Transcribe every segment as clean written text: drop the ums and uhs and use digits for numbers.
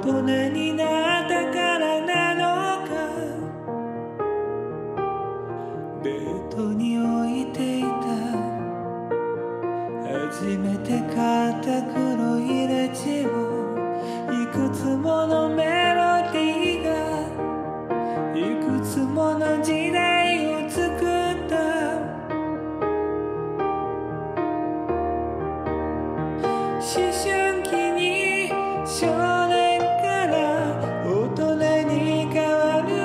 人になったからなのか、ベッドに置いていた初めて買った黒いレジを、いくつものメロディーがいくつもの時代を作った。思春期に少年から大人に変わる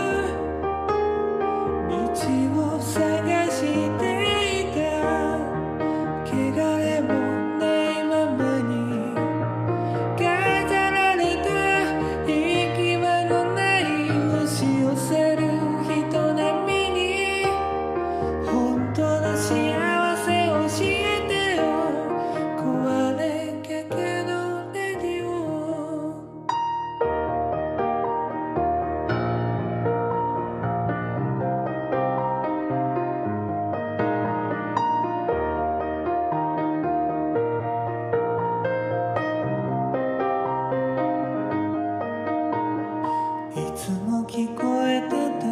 道を探していた。汚れもないままに飾られた行き場のない押し寄せる人並みに、本当の幸せ教えてよ、壊れかけのレディオ。いつも聞こえてた、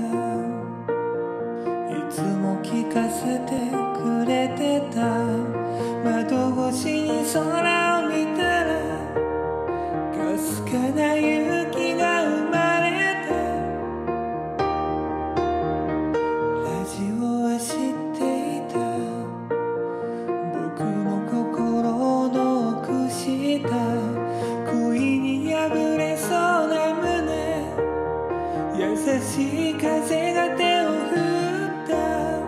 いつも聞かせてくれてた。窓越しに空を見たらかすかな雪が生まれた。ラジオは知っていた、僕の心の奥した恋に破れそうな胸、優しい風が手を振った。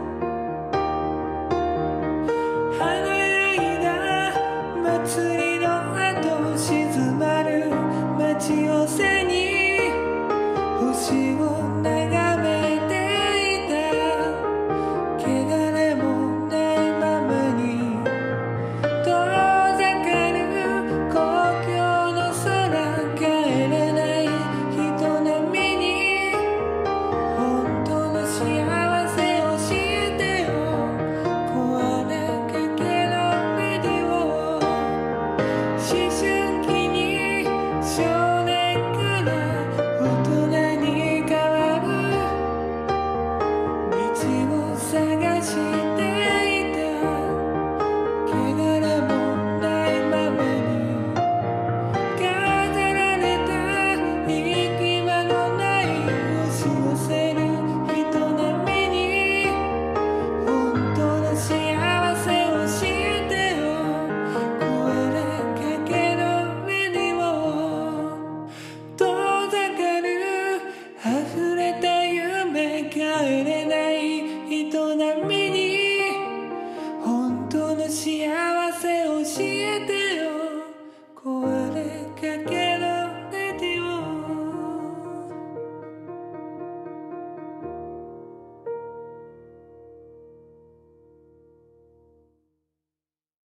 華やいだ祭りの後静まる街を背に星を